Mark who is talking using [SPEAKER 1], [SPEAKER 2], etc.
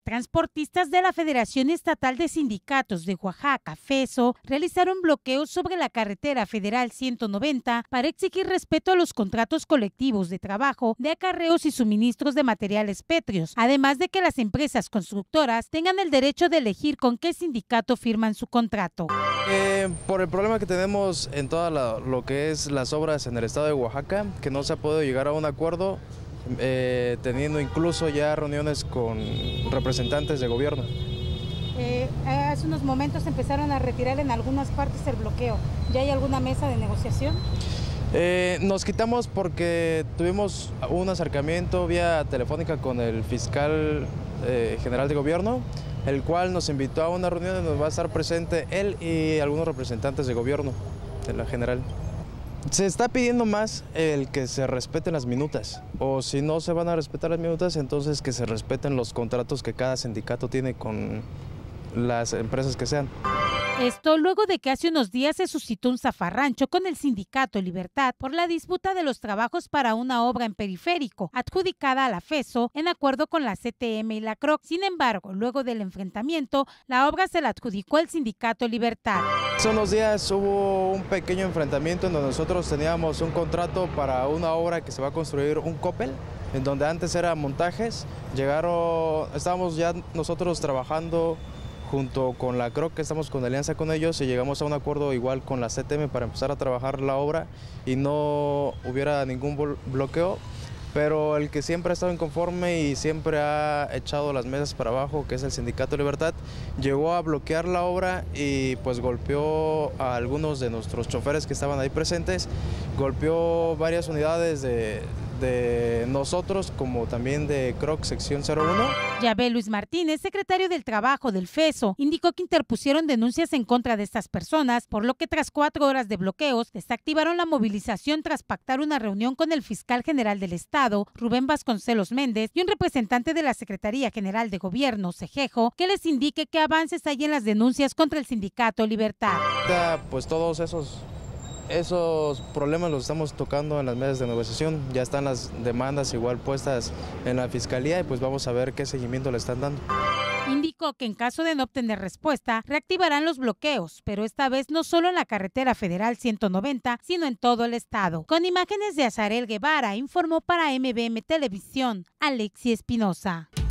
[SPEAKER 1] Transportistas de la Federación Estatal de Sindicatos de Oaxaca, FESO, realizaron bloqueos sobre la carretera federal 190 para exigir respeto a los contratos colectivos de trabajo de acarreos y suministros de materiales pétreos, además de que las empresas constructoras tengan el derecho de elegir con qué sindicato firman su contrato.
[SPEAKER 2] Por el problema que tenemos en toda lo que es las obras en el estado de Oaxaca, que no se ha podido llegar a un acuerdo, teniendo incluso ya reuniones con representantes de gobierno.
[SPEAKER 1] Hace unos momentos empezaron a retirar en algunas partes el bloqueo. ¿Ya hay alguna mesa de negociación?
[SPEAKER 2] Nos quitamos porque tuvimos un acercamiento vía telefónica con el fiscal general de gobierno, el cual nos invitó a una reunión donde va a estar presente él y algunos representantes de gobierno de la general. Se está pidiendo más el que se respeten las minutas, o si no se van a respetar las minutas, entonces que se respeten los contratos que cada sindicato tiene con las empresas que sean.
[SPEAKER 1] Esto luego de que hace unos días se suscitó un zafarrancho con el sindicato Libertad por la disputa de los trabajos para una obra en Periférico, adjudicada a la FESO en acuerdo con la CTM y la CROC. Sin embargo, luego del enfrentamiento, la obra se la adjudicó el sindicato Libertad.
[SPEAKER 2] Hace unos días hubo un pequeño enfrentamiento en donde nosotros teníamos un contrato para una obra que se va a construir un Coppel, en donde antes eran montajes. Estábamos ya nosotros trabajando junto con la CROC, que estamos con alianza con ellos, y llegamos a un acuerdo igual con la CTM para empezar a trabajar la obra y no hubiera ningún bloqueo, pero el que siempre ha estado inconforme y siempre ha echado las mesas para abajo, que es el Sindicato Libertad, llegó a bloquear la obra y pues golpeó a algunos de nuestros choferes que estaban ahí presentes, golpeó varias unidades de nosotros, como también de CROC sección 01.
[SPEAKER 1] Yabel Luis Martínez, secretario del Trabajo del FESO, indicó que interpusieron denuncias en contra de estas personas, por lo que tras 4 horas de bloqueos, desactivaron la movilización tras pactar una reunión con el fiscal general del Estado, Rubén Vasconcelos Méndez, y un representante de la Secretaría General de Gobierno, CEGEJO, que les indique qué avances hay en las denuncias contra el sindicato Libertad.
[SPEAKER 2] Pues todos esos problemas los estamos tocando en las mesas de negociación, ya están las demandas igual puestas en la fiscalía y pues vamos a ver qué seguimiento le están dando.
[SPEAKER 1] Indicó que en caso de no obtener respuesta, reactivarán los bloqueos, pero esta vez no solo en la carretera federal 190, sino en todo el estado. Con imágenes de Azarel Guevara, informó para MBM Televisión, Alexi Espinosa.